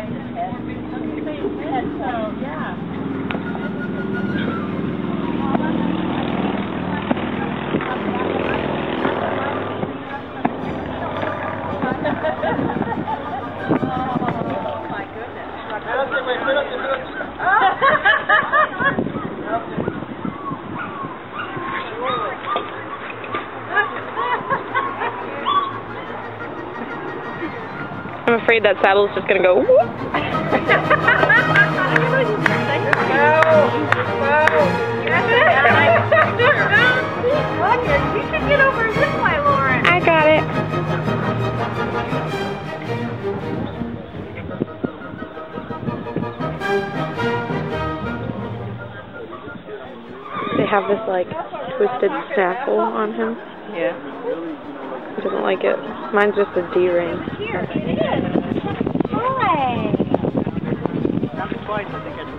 I'm afraid that saddle's just gonna go whoop. You should get over this way, Lauren. I got it. They have this like twisted snaffle on him. Yeah. He doesn't like it. Mine's just a D-ring. Here, it is. Hi. Twice, I think